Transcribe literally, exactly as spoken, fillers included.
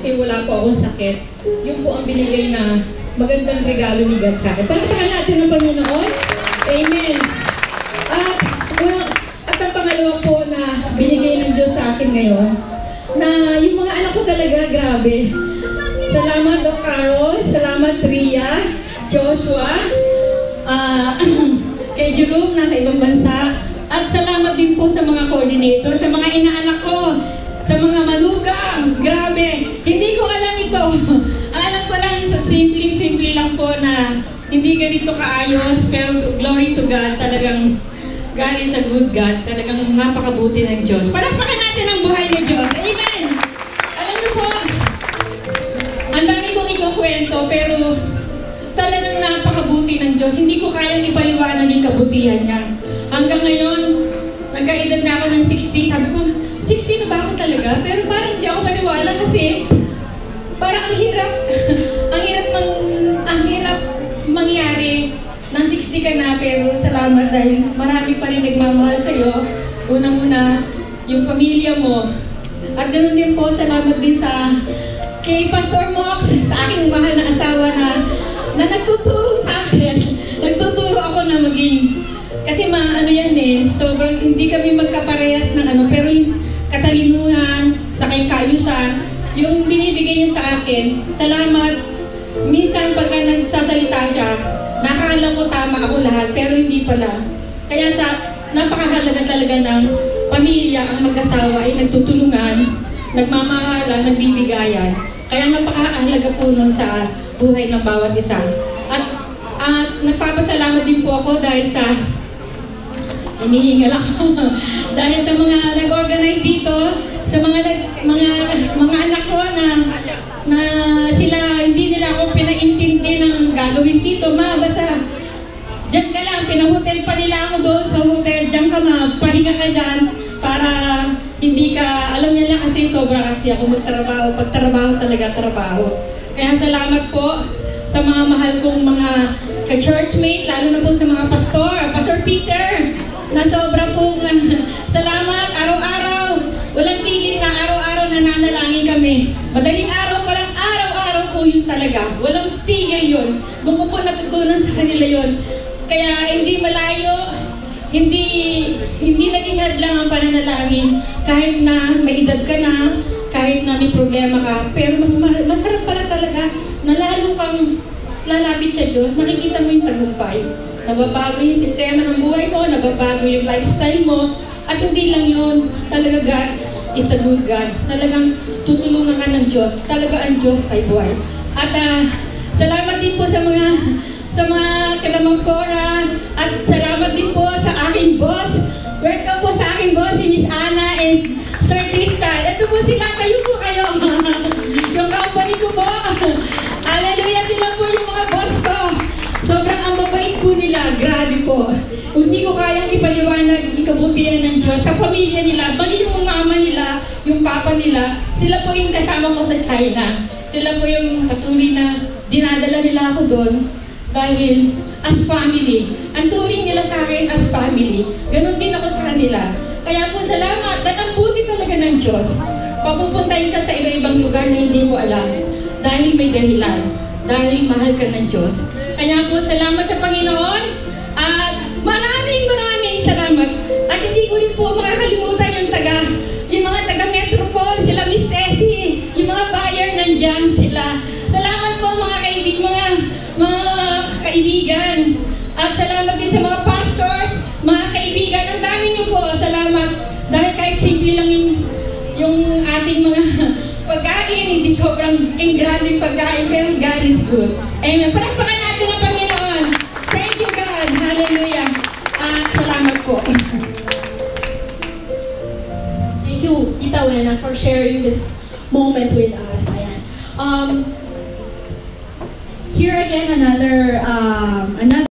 kasi wala po akong sakit. Yun po ang binigay na magandang regalo ni God sa akin. Palakpakan natin ang Panginoon. Amen. At, well, at ang pangalawa po na binigay ng Diyos sa akin ngayon, na yung mga anak ko talaga, grabe. Salamat, Doc Carol. Salamat, Tria, Joshua, uh, kay Jerome, nasa ibang bansa. At salamat din po sa mga coordinator, sa mga inaanak ko, sa mga malugang. Grabe. Hindi ko alam ito. Alam ko lang sa simpleng-simple lang po na hindi ganito kaayos, pero glory to God. Talagang God is a good God. Talagang napakabuti ng Diyos. Palakpakan natin ang buhay ni Diyos. Amen! Alam niyo po, ang dami kong ikukwento, pero talagang napakabuti ng Diyos. Hindi ko kayang ipaliwanag yung kabutihan niya. Hanggang ngayon, nagkaedad na ako ng sixty. Sabi ko, sixty na ba ako talaga? Pero parang hindi ako maniwala kasi parang ang hirap, ang hirap mang, ang hirap mangyari ng sixty ka na, pero salamat dahil marami pa rin nagmamahal sa'yo. Unang-una, yung pamilya mo. At ganoon din po, salamat din sa kay Pastor Mox, sa aking mahal na asawa na, na nagtuturo sa akin. Nagtuturo ako na maging, kasi mga ano yan eh, sobrang hindi kami magkaparehas ng ano, pero yung katalinuhan, sa kay kaayusan, yung binibigay niya sa akin, salamat. Minsan pagka nagsasalita siya, nakakala ko tama ako lahat, pero hindi pala. Kaya sa napakahalaga talaga ng pamilya, ang mag-asawa ay nagtutulungan, nagmamahalan, nagbibigayan. Kaya napakahalaga po nun sa buhay ng bawat isa. At, at nagpapasalamat din po ako dahil sa hinihingal ako. Dahil sa mga nag-organize dito, sa mga nag, mga mga anak ko na na sila hindi nila ako pinaintindi ng gagawin dito, ma, basta diyan ka lang, pinahotel pa nila ako doon sa hotel, diyan ka ma, pahinga ka diyan para hindi ka, alam niya lang kasi sobra kasi ako magtrabaho, pagtrabaho talaga trabaho. Kaya salamat po sa mga mahal kong mga ka-churchmate, lalo na po sa mga pastor, Pastor Peter, na sobra pong salamat, araw-araw, walang tigil na araw-araw nananalangin kami. Madaling araw, walang araw-araw po yun talaga. Walang tigil yun. Doon ko po natutunan sa kanila yun. Kaya hindi malayo, hindi hindi naging hadlang ang pananalangin. Kahit na may edad ka na, kahit na may problema ka, pero mas masarap pala talaga na lalo kang lalapit sa Diyos, nakikita mo yung tagumpay. Nababago yung sistema ng buhay mo, nababago yung lifestyle mo, at hindi lang yun, talaga God is a good God. Talagang tutulungan ka ng Diyos, talaga ang Diyos ay buhay. At uh, salamat din po sa mga sa mga kalamangkora, at salamat din po sa aking boss. Welcome po sa aking boss, si Miss Anna and Sir Crystal. Ito po sila, kayo po kayo. Yung company ko po. Hallelujah, sila po yung mga boss ko. Sobrang ang mabait po nila, grabe po. Hindi ko kayang ipaliwanag yung kabutihan ng Diyos sa pamilya nila, maging yung mama nila, yung papa nila, sila po yung kasama ko sa China. Sila po yung patuloy na dinadala nila ako doon dahil as family. Ang turing nila sa akin as family. Ganon din ako sa kanila. Kaya po salamat, at ang buti talaga ng Diyos. Papupuntahin ka sa iba-ibang lugar na hindi mo alam dahil may dahilan, dahil mahal ka ng Diyos. Kaya po salamat sa Panginoon, at maraming maraming salamat. At hindi ko rin po makakalimutan yung taga, yung mga taga Metropol, sila Miss Tessie, yung mga buyer nandyan sila. Salamat po mga kaibig, mga, mga kaibigan. At salamat din sa mga pastors, mga kaibigan. Ang dami niyo po, salamat. Dahil kahit simple lang yung, yung ating mga pagkain, hindi sobrang engranding pagkain, pero God is good. Amen. Palakpakan natin ang Panginoon. Thank you, God. Hallelujah. At salamat po. Thank you, Tita Wena, for sharing this moment with us. Ayan. Um, here again, another um,